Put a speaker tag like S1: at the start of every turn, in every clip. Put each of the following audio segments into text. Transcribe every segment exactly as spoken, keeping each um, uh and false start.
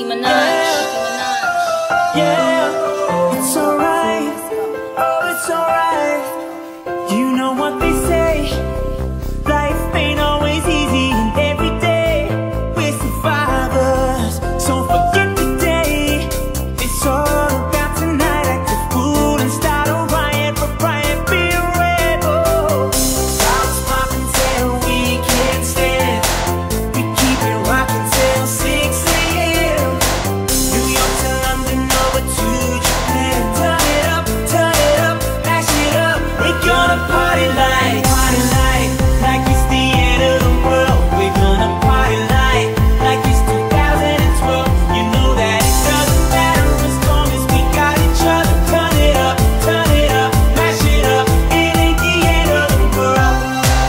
S1: Minaj. Nicki Minaj.
S2: Yeah, it's alright. Oh, it's alright. You know what they say, life ain't always easy, and every day we're survivors. So forget today, it's all about tonight. Act a fool and start a riot, but riot be a rebel. Songs popping till we can't stand. We keep it rocking till six a m New York to London, over to Japan. Turn it up, turn it up, mash it up. We're gonna party like, party like, like it's the end of the world. We're gonna party like, like it's two thousand twelve. You know that it doesn't matter as long as we got each other. Turn it up, turn it up, mash it up. It ain't the end of the world.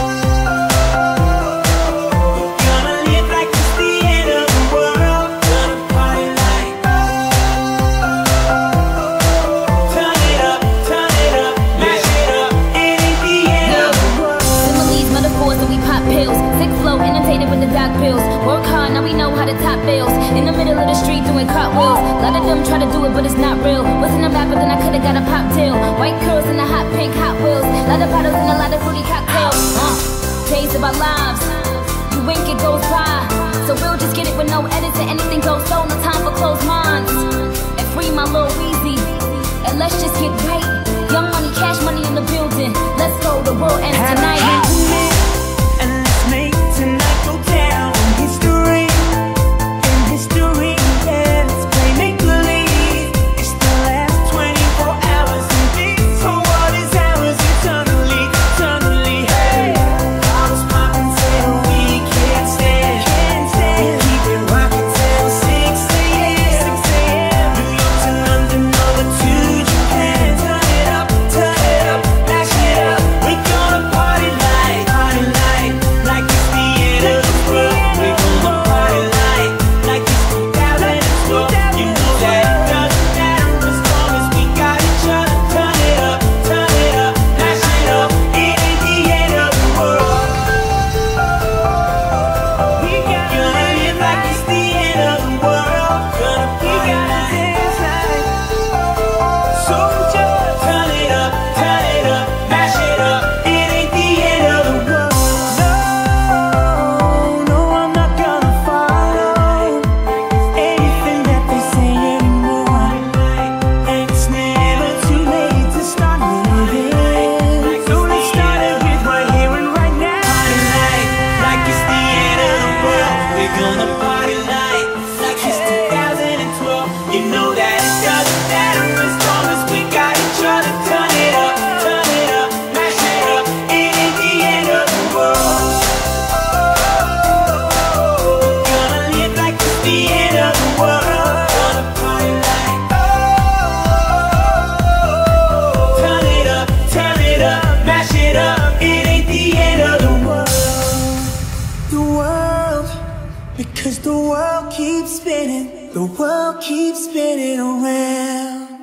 S2: We're gonna live like it's the end of the world. Gonna party like, turn it up, turn it up, mash it up. It ain't the end of the world.
S1: Similes, metaphors, and we pop pills. Sick flow, inundated with the doc pills. Work hard, now we know how to top bills. In the middle of the street doing cartwheels. A lot of them try to do it, but it's not real. Wasn't a rapper, then I could've got a pop deal. White curls and the hot pink Hot Wheels. Lot of bottles and a lot of fruity cocktails. Uh, days of our lives. You wink, it goes by. So we'll just get it with no edits and anything goes so. No time for closed minds. And free my little Weezy. And let's just get right. Young money, cash money in the building. Let's go, the world ends
S2: Have a
S1: tonight.
S2: happy minute, and let's make tonight go down in history. In history, yeah, let's play make-believe. It's the last twenty-four hours, and this whole world is ours eternally, eternally. Hey, bottles popping till we can't stand. Can't stand. We keep it rocking till six a m New York to London, over to Japan. Turn it up, turn it up, mash it up. We're gonna party like, party like, like it's the end of the world. We're gonna party like, like it's two thousand twelve. You know that it doesn't matter as long as we got each other. Turn it up, turn it up, mash it up. It ain't the end of the world. We gotta live like it's the end of the world. Gonna party like, so just turn it up, turn it up, mash it up. It ain't the end of the world. No, no, I'm not gonna follow anything that they say anymore. And it's never too late to start living. So let's start it with right here and right now. Party like, like it's the end of the world. We're gonna party like, like it's two thousand twelve. You know that it doesn't matter as long as we got each other. Turn it up, turn it up, mash it up. It ain't the end of the world. Gonna live like it's the end of the world. Gonna party like, turn it up, turn it up, mash it up. It ain't the end of the world. The world, because the world keeps spinning. The world keeps spinning around.